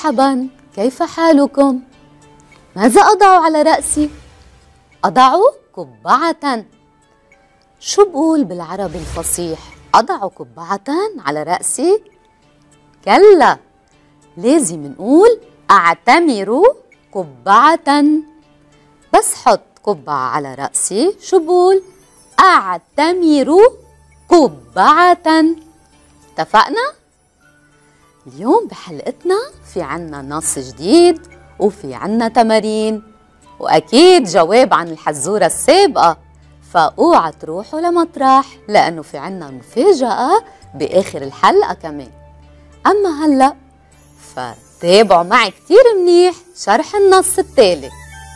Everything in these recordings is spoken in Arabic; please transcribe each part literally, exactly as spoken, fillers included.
مرحبا، كيف حالكم؟ ماذا أضع على رأسي؟ أضع قبعة. شو بقول بالعربي الفصيح؟ أضع قبعة على رأسي؟ كلا، لازم نقول أعتمر قبعة. بس حط قبعة على رأسي شو بقول؟ أعتمر قبعة. اتفقنا؟ اليوم بحلقتنا في عنا نص جديد وفي عنا تمارين وأكيد جواب عن الحزورة السابقة، فأوعى تروحوا لمطرح لأنه في عنا مفاجأة بآخر الحلقة كمان. أما هلأ فتابعوا معي كتير منيح شرح النص التالي.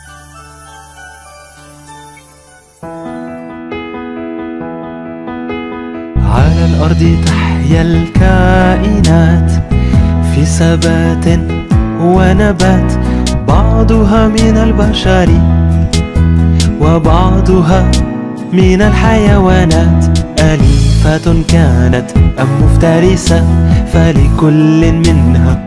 على الأرض تحيا الكائنات في ثبات ونبات، بعضها من البشر وبعضها من الحيوانات، أليفة كانت أم مفترسة، فلكل منها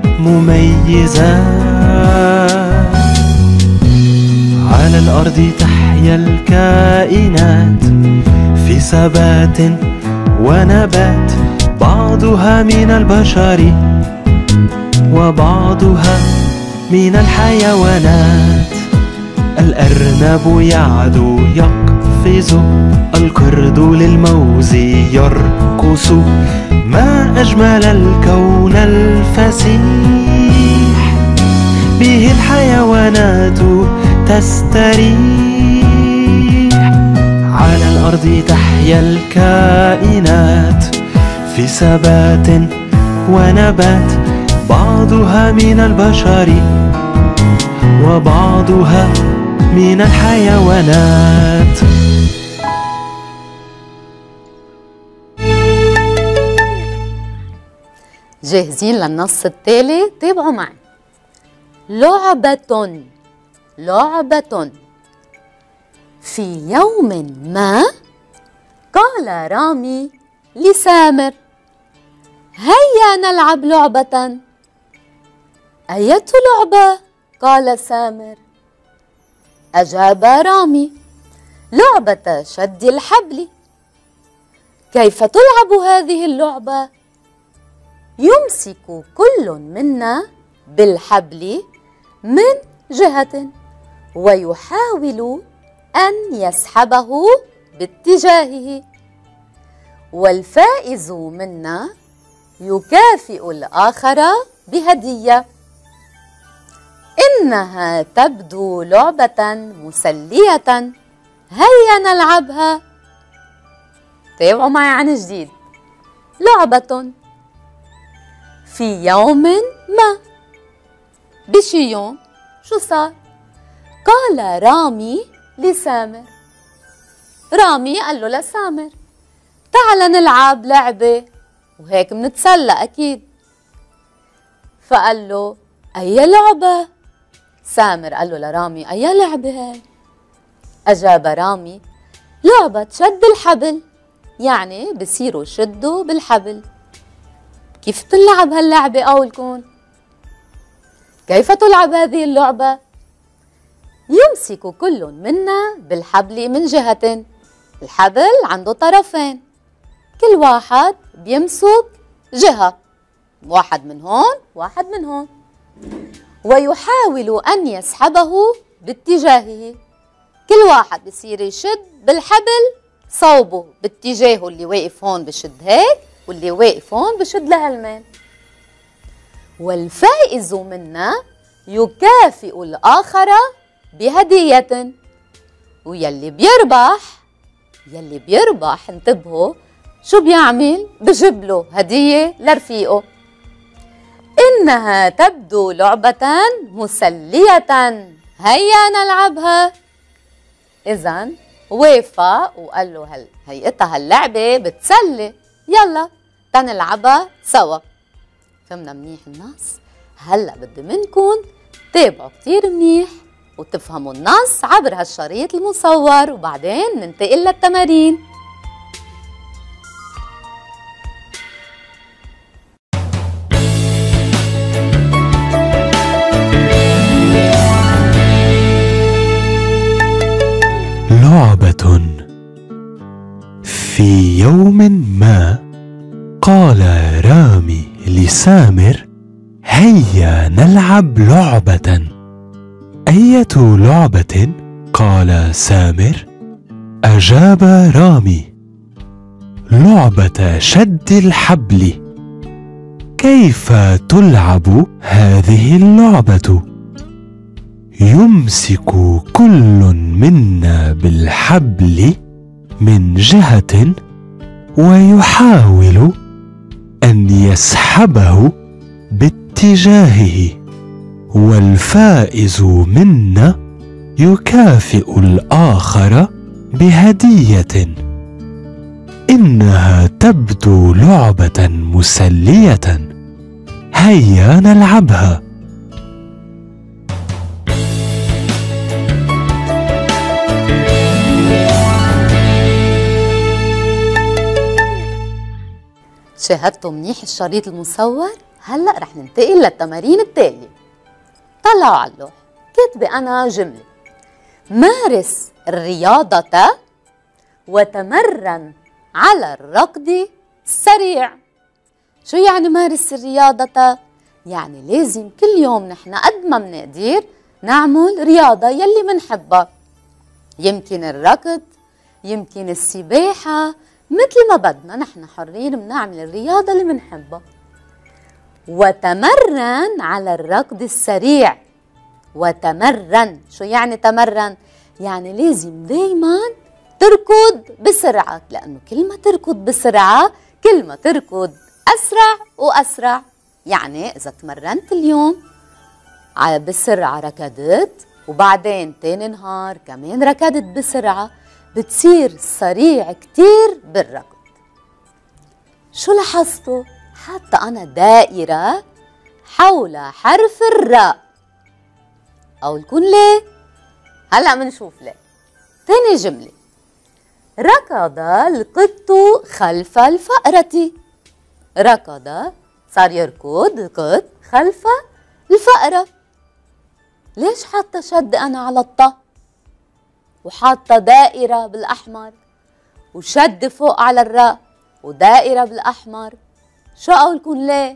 مميزات. على الأرض تحيا الكائنات في ثبات ونبات، بعضها من البشر وبعضها من الحيوانات، الأرنب يعدو يقفز، القرد للموز يرقص، ما أجمل الكون الفسيح، به الحيوانات تستريح. على الأرض تحيا الكائنات في ثبات ونبات، بعضها من البشر وبعضها من الحيوانات. جاهزين للنص التالي؟ تابعوا معي. لعبة لعبة في يوم ما قال رامي لسامر: هيا نلعب لعبة. أية لعبة؟ قال سامر. أجاب رامي: لعبة شد الحبل. كيف تلعب هذه اللعبة؟ يمسك كل منا بالحبل من جهة ويحاول أن يسحبه باتجاهه، والفائز منا يكافئ الآخر بهدية. إنها تبدو لعبة مسلية، هيا نلعبها. تابعوا معي عن جديد. لعبة في يوم ما، بشي يوم شو صار؟ قال رامي لسامر. رامي قال له لسامر: تعال نلعب لعبة وهيك منتسلى أكيد. فقال له: أي لعبة؟ سامر قال له لرامي: أي لعبة هاي؟ أجاب رامي: لعبة شد الحبل، يعني بصيروا شدوا بالحبل. كيف تلعب هاللعبة قولكن؟ كيف تلعب هذه اللعبة؟ يمسك كل منا بالحبل من جهة، الحبل عنده طرفين، كل واحد بيمسك جهة، واحد من هون واحد من هون، ويحاول أن يسحبه باتجاهه. كل واحد بصير يشد بالحبل صوبه باتجاهه، اللي واقف هون بشد هيك واللي واقف هون بشد لهالمين. والفائز منا يكافئ الآخر بهدية، ويلي بيربح يلي بيربح انتبهوا شو بيعمل؟ بجيب له هدية لرفيقه. إنها تبدو لعبة مسلية، هيا نلعبها. إذن وافق وقال له هل هيئتها هاللعبة بتسلي، يلا تنلعبها سوا. فهمنا منيح النص؟ هلا بدي منكم تابعوا كتير منيح وتفهموا النص عبر هالشريط المصور، وبعدين ننتقل للتمارين. في يوم ما قال رامي لسامر: هيا نلعب لعبة. أية لعبة؟ قال سامر. أجاب رامي: لعبة شد الحبل. كيف تلعب هذه اللعبة؟ يمسك كل منا بالحبل من جهة ويحاول أن يسحبه باتجاهه، والفائز منا يكافئ الآخر بهدية. إنها تبدو لعبة مسلية، هيا نلعبها. شاهدتوا منيح الشريط المصور؟ هلأ رح ننتقل للتمارين التالية. طلعوا على اللوح، كاتبة أنا جملة: مارس الرياضة وتمرن على الركض السريع. شو يعني مارس الرياضة؟ يعني لازم كل يوم نحن قد ما بنقدر نعمل رياضة يلي منحبها، يمكن الركض، يمكن السباحة، مثل ما بدنا، نحن حرين بنعمل الرياضة اللي منحبها. وتمرن على الركض السريع. وتمرن، شو يعني تمرن؟ يعني لازم دايما تركض بسرعة، لأنه كل ما تركض بسرعة كل ما تركض أسرع وأسرع. يعني إذا تمرنت اليوم بسرعة ركضت، وبعدين تاني نهار كمان ركضت بسرعة، بتصير سريع كتير بالركض. شو لاحظتوا؟ حتى أنا دائرة حول حرف الراء. أو لكون ليه؟ هلأ منشوف ليه. تاني جملة: ركض القط خلف الفأرة. ركض صار يركض القط خلف الفأرة. ليش حاطة شد أنا على الطا وحاطة دائرة بالأحمر وشد فوق على الراء ودائرة بالأحمر؟ شو قولكن ليه؟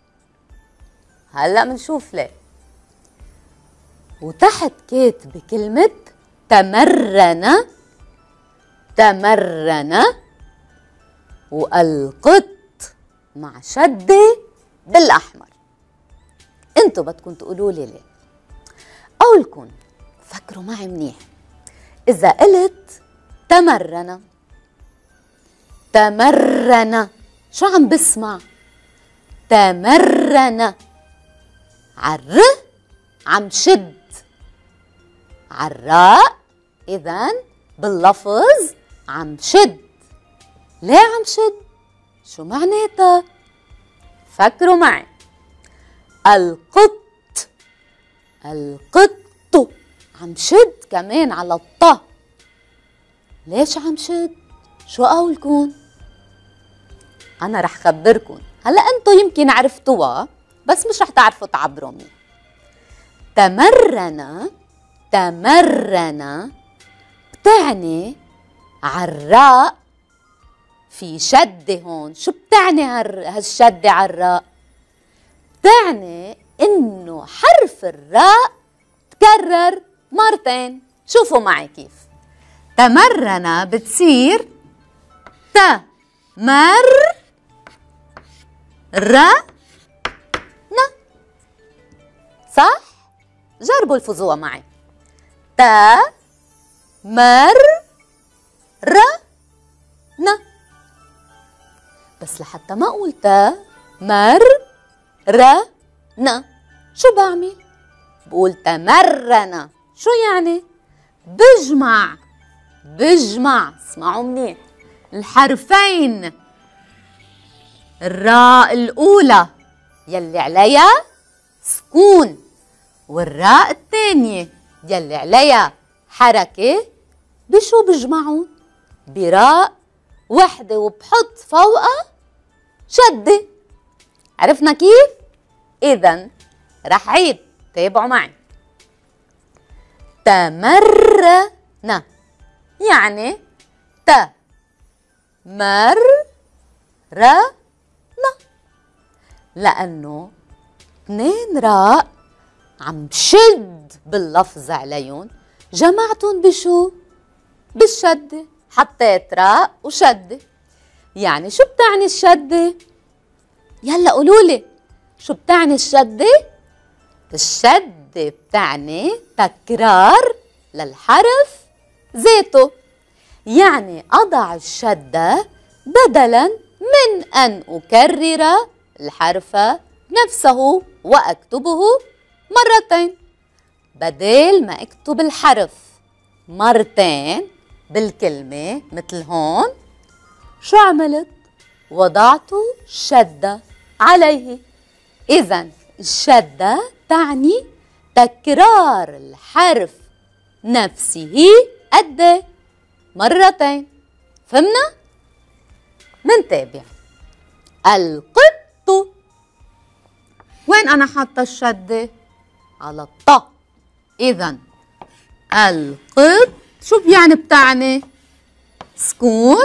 هلأ منشوف ليه. وتحت كاتبة كلمة تمرن. تمرن والقط مع شدة بالأحمر. انتو بدكن تقولوا لي ليه. قولكن فكروا معي منيح. إذا قلت تمرن، تمرن شو عم بسمع؟ تمرن. عالر عم شد، عالراء إذن باللفظ عم شد. ليه عم شد؟ شو معناتها؟ فكروا معي. القط، القط عم شد كمان على الطا. ليش عم شد؟ شو قولكن؟ أنا رح خبركن. هلأ أنتو يمكن عرفتوها بس مش رح تعرفوا تعبروا مني. تمرن، تمرن بتعني عالراء في شدة هون. شو بتعني هالشدة عالراء؟ بتعني إنه حرف الراء تكرر مرتين. شوفوا معي كيف. تمرن بتصير تمر ر ن. صح؟ جربوا الفظوة معي. ت مر ر ن. بس لحتى ما اقول ت مر ر ن شو بعمل؟ بقول تمرن. شو يعني؟ بجمع، بجمع. اسمعوا منيح. الحرفين الراء الأولى يلي عليها سكون، والراء الثانية يلي عليها حركة، بشو بجمعون؟ براء وحدة وبحط فوقها شدة. عرفنا كيف؟ إذن رح عيد، تابعوا معي. تمرن يعني ت مر را نا، لأنه اثنين راء عم بشد باللفظ عليهم، جمعتهم بشو؟ بالشدة، حطيت راء وشدة. يعني شو بتعني الشدة؟ يلا قولولي شو بتعني الشدة؟ الشدة بتعني تكرار للحرف ذاته، يعني أضع الشدة بدلاً من أن أكرر الحرف نفسه وأكتبه مرتين. بدل ما أكتب الحرف مرتين بالكلمة مثل هون، شو عملت؟ وضعت شدة عليه. إذن الشدة تعني تكرار الحرف نفسه قد مرتين. فهمنا؟ منتابع. القط، وين أنا حاطة الشدة؟ على الطاء. إذن القط شو يعني بتعني؟ سكون.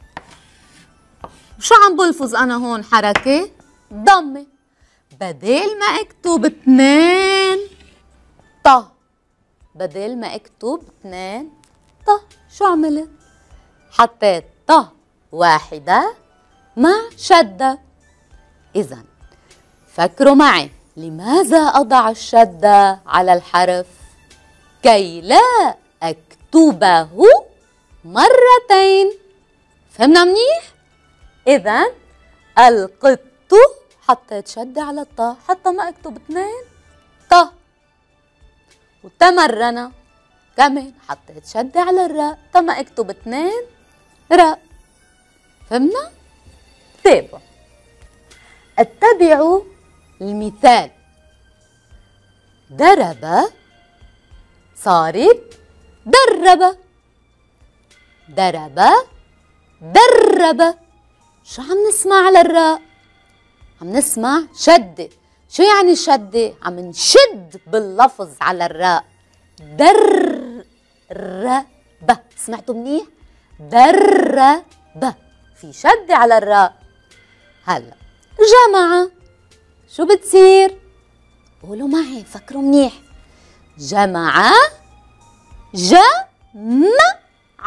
شو عم بلفظ أنا هون؟ حركة ضمة. بدل ما أكتب اثنين طا، بدل ما أكتب اثنين طا، شو عملت؟ حطيت طا واحدة مع شدة. إذن فكروا معي، لماذا أضع الشدة على الحرف؟ كي لا أكتبه مرتين. فهمنا منيح؟ إذن القط حطيت شدة على الطا حتى ما أكتب اثنين طا. وتمرنا كمان حطيت شدة على الراء حتى ما أكتب اثنين راء. فهمنا؟ تابعوا. اتبعوا المثال. درب صارت درب، درب درب. شو عم نسمع على الراء؟ عم نسمع شدة. شو يعني شدة؟ عم نشد باللفظ على الراء. درب. سمعتوا منيح؟ درب، في شدة على الراء. هلا جمع، شو بتصير؟ قولوا معي، فكروا منيح. جمع، جمع،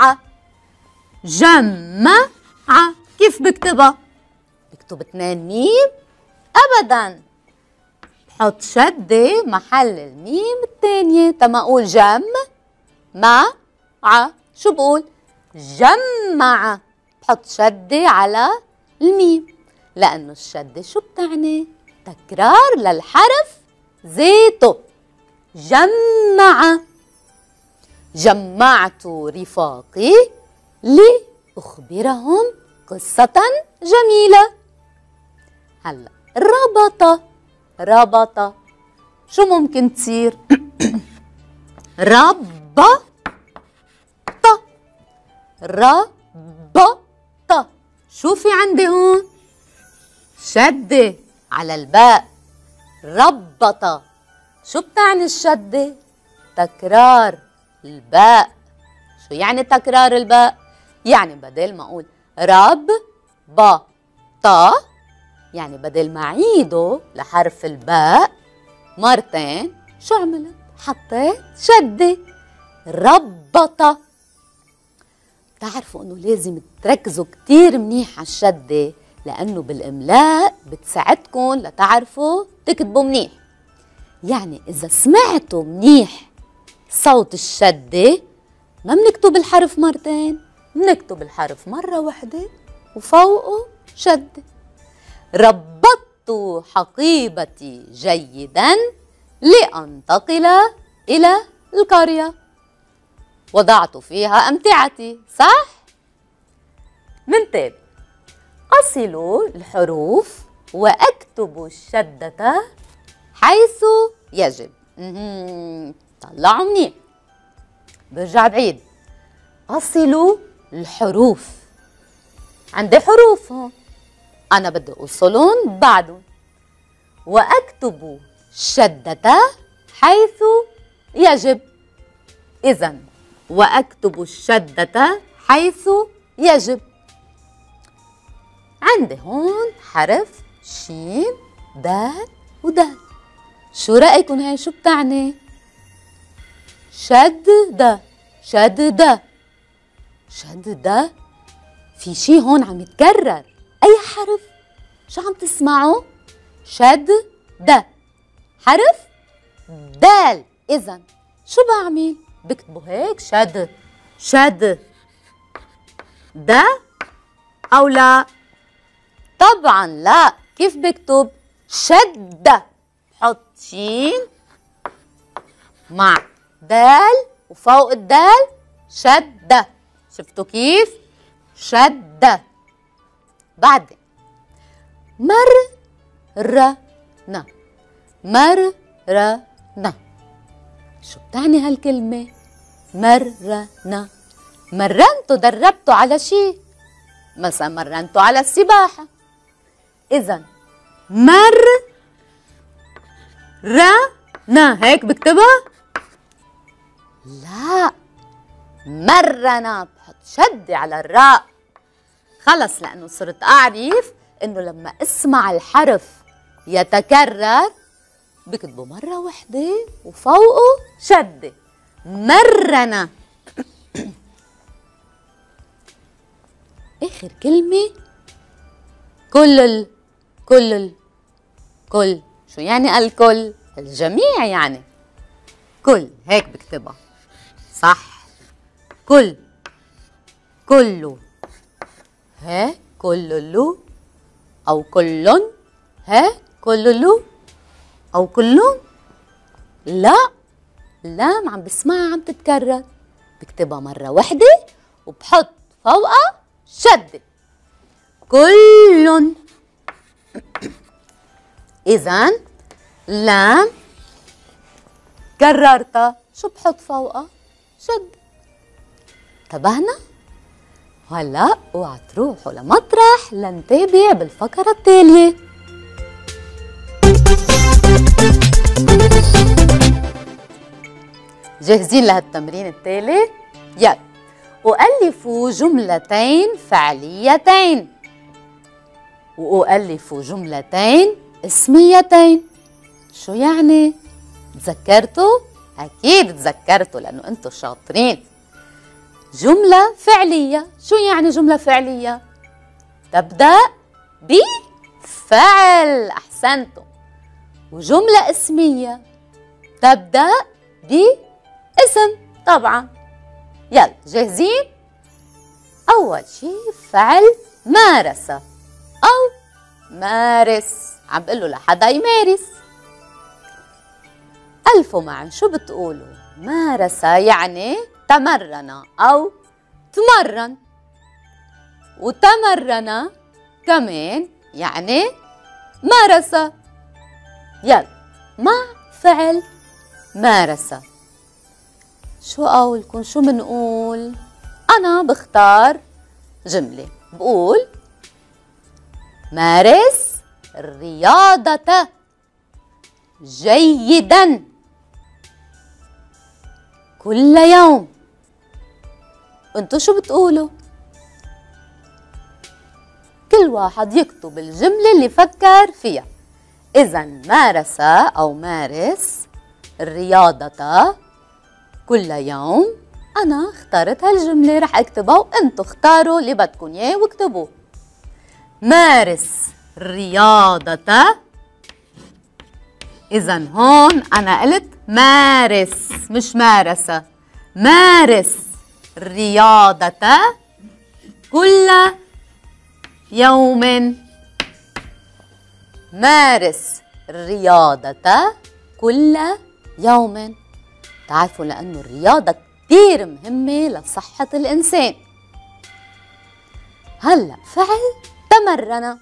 جمع. كيف بكتبها؟ بكتب اثنين ميم؟ أبداً، بحط شدة محل الميم الثانية تما أقول جم مع ع. شو بقول؟ جمع، بحط شدة على الميم، لأنه الشدة شو بتعني؟ تكرار للحرف ذاته. جمع. جمعت رفاقي لأخبرهم قصة جميلة. هلا ربط، ربط شو ممكن تصير؟ ربط، ربط. شوفي عندي هون شدة على الباء. ربط. شو بتعني الشدة؟ تكرار الباء. شو يعني تكرار الباء؟ يعني بدل ما أقول رب با طا، يعني بدل ما أعيده لحرف الباء مرتين، شو عملت؟ حطيت شدة. ربط. بتعرفوا إنه لازم تركزوا كتير منيح على الشدة، لأنه بالإملاء بتساعدكم لتعرفوا تكتبوا منيح. يعني إذا سمعتوا منيح صوت الشدة، ما بنكتب الحرف مرتين، بنكتب الحرف مرة واحدة وفوقه شدة. ربطت حقيبتي جيدا لأنتقل إلى القرية، وضعت فيها أمتعتي. صح؟ منتابع. أصل الحروف وأكتب الشدة حيث يجب. طلعوا منيح. برجع بعيد. أصل الحروف، عندي حروف هون، أنا بدي أوصلهم بعدهم. وأكتب الشدة حيث يجب. إذن وأكتب الشدة حيث يجب. عندي هون حرف شين دال ودال. شو رأيكم هاي شو بتعني؟ شدد شدد شدد. في شي هون عم يتكرر، أي حرف؟ شو عم تسمعوا؟ شدد حرف دال. إذن شو بعمل؟ بكتبوا هيك شد شد د أو لا؟ طبعا لا. كيف بكتب؟ شد، حط شين مع دال وفوق الدال شد. شفتوا كيف؟ شد. بعدين مر ر نا مر ر نا. شو بتعني هالكلمة؟ مرنا. مرنتوا دربتوا على شيء، مثلا مرنتوا على السباحة. إذا مر ر نا هيك بكتبها؟ لا، مرنا بحط شدة على الراء. خلص، لأنه صرت أعرف إنه لما اسمع الحرف يتكرر بكتبه مرة وحدة وفوقه شدة. مرنا. آخر كلمة كل ال كل ال كل. شو يعني الكل؟ الجميع يعني. كل هيك بكتبها صح. كل كله ها كللو أو كلن ها كللو أو كلهم. لا، لام عم بسمعها عم تتكرر، بكتبها مرة وحدة وبحط فوقها شدة. كل. إذن لام كررتها، شو بحط فوقها؟ شدة. انتبهنا؟ هلا اوعى تروحوا لمطرح لنتابع بالفقرة التالية. جاهزين لهالتمرين التالي؟ يلا. أؤلف جملتين فعليتين وأؤلف جملتين اسميتين. شو يعني؟ تذكرتوا؟ أكيد تذكرتوا لأنه أنتوا شاطرين. جملة فعلية، شو يعني جملة فعلية؟ تبدأ بفعل، أحسنتم. وجملة اسمية تبدأ باسم طبعا. يلا جاهزين؟ أول شيء فعل مارس أو مارس، عم بقول له لحدا يمارس. ألفوا معي، شو بتقولوا؟ مارس يعني تمرن أو تمرن، وتمرن كمان يعني مارس. يلا مع فعل مارس شو قولكم؟ شو منقول؟ أنا بختار جملة بقول مارس الرياضة جيدا كل يوم. انتو شو بتقولوا؟ كل واحد يكتب الجملة اللي فكر فيها. إذا مارس أو مارس الرياضة كل يوم. أنا اخترت هالجملة رح اكتبها وانتو اختاروا اللي بدكم اياه واكتبوه. مارس الرياضة. إذا هون أنا قلت مارس مش مارس. مارس الرياضة كل يوم. مارس الرياضة كل يوم. تعرفوا لأنه الرياضة كتير مهمة لصحة الإنسان. هلأ فعل تمرن.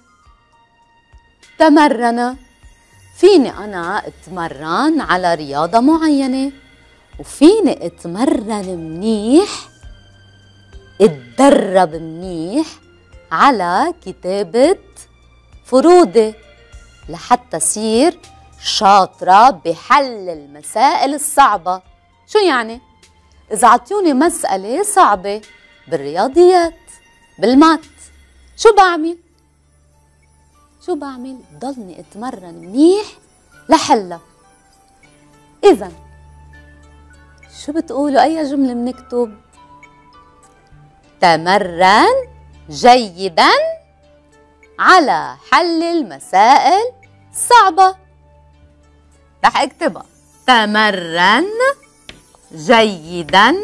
تمرن فيني أنا اتمرن على رياضة معينة، وفيني اتمرن منيح اتدرب منيح على كتابة فروضي لحتى صير شاطرة بحل المسائل الصعبة. شو يعني؟ إذا عطيوني مسألة صعبة بالرياضيات بالمات شو بعمل؟ شو بعمل؟ ضلني اتمرن منيح لحلها. إذا شو بتقولوا؟ أي جملة بنكتب؟ تمرن جيدا على حل المسائل الصعبة. رح اكتبها: تمرن جيدا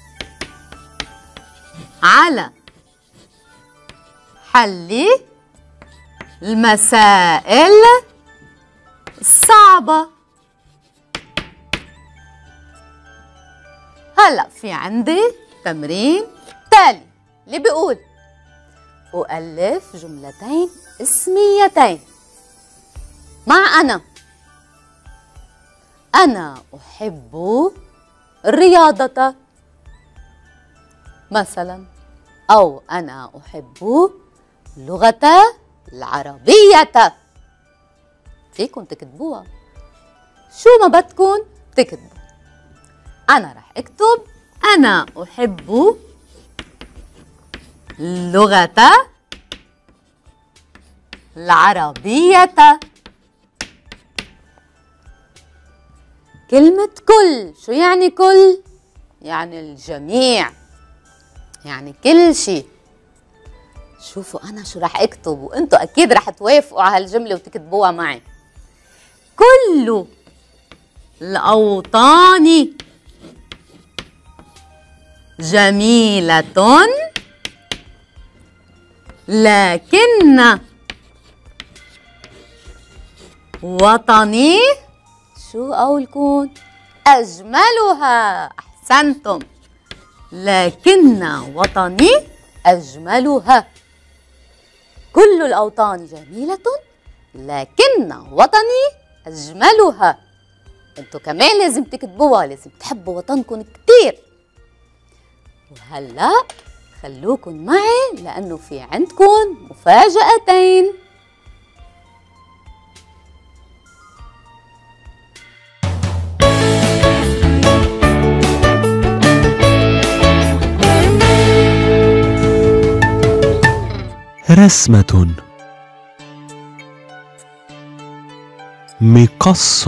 على حل المسائل الصعبة. هلأ في عندي تمرين تالي اللي بيقول: أؤلف جملتين اسميتين مع أنا. أنا أحب الرياضة مثلا، أو أنا أحب اللغة العربية. فيكم تكتبوها شو ما بدكم تكتبوا. أنا رح أكتب: أنا أحب اللغة العربية. كلمة كل، شو يعني كل؟ يعني الجميع، يعني كل شيء. شوفوا أنا شو رح أكتب، وأنتوا أكيد رح توافقوا على هالجملة وتكتبوها معي. كل الأوطان جميلة لكن وطني، شو قولكم؟ أجملها. أحسنتم. لكن وطني أجملها. كل الأوطان جميلة لكن وطني أجملها. انتوا كمان لازم تكتبوها، لازم تحبوا وطنكم كتير. وهلأ خلوكن معي لأنه في عندكن مفاجأتين. رسمة، مقص،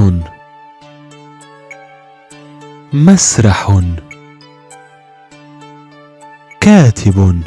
مسرح، كاتب.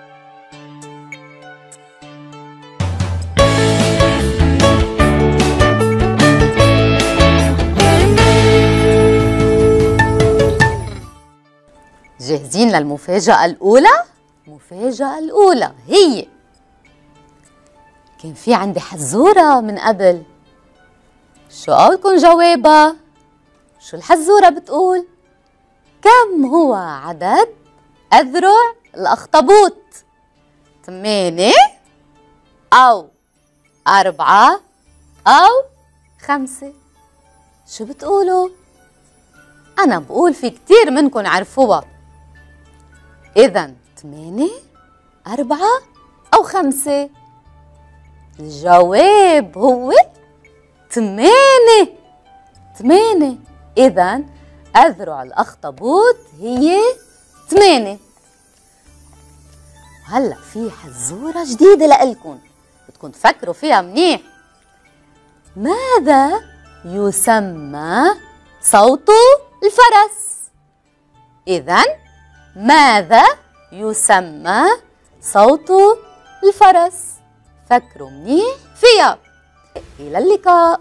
جاهزين للمفاجأة الأولى؟ المفاجأة الأولى هي كان في عندي حزورة من قبل. شو قولكن جوابها؟ شو الحزورة بتقول؟ كم هو عدد أذرع الأخطبوط؟ ثمانية أو أربعة أو خمسة؟ شو بتقولوا؟ أنا بقول في كتير منكن عرفوها. إذن ثمانية، أربعة أو خمسة؟ الجواب هو ثمانية. ثمانية. إذن أذرع الأخطبوط هي ثمانية. وهلأ في حزورة جديدة لإلكن بدكن تفكروا فيها منيح. ماذا يسمى صوت الفرس؟ إذن ماذا يسمى صوت الفرس؟ فكروا منيح فيها. إلى اللقاء.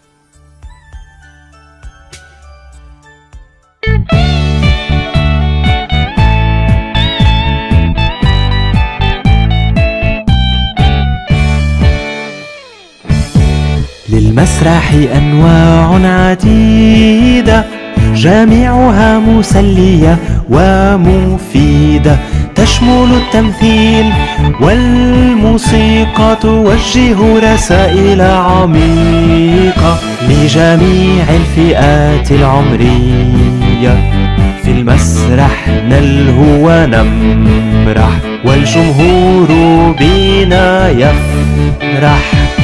للمسرح أنواع عديدة، جميعها مسلية ومفيدة، تشمل التمثيل والموسيقى، توجه رسائل عميقة لجميع الفئات العمرية. في المسرح نلهو ونمرح، والجمهور بنا يفرح.